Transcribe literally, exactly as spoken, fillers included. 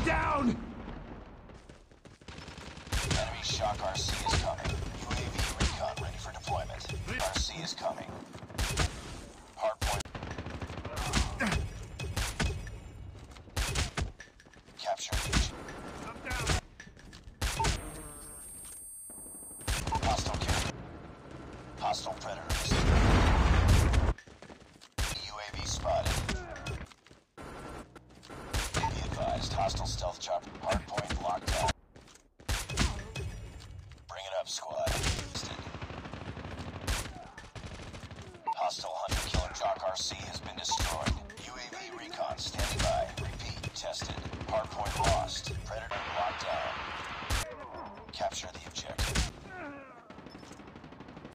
down! Enemy Shock R C is coming. U A V recon ready for deployment. R C is coming. Hardpoint. Capture each. I'm down! Hostile carrier. Hostile predators. U A V spotted. Be advised, hostile stealth chopper. Hardpoint locked down. Bring it up, squad. Hostile hunter killer Jock R C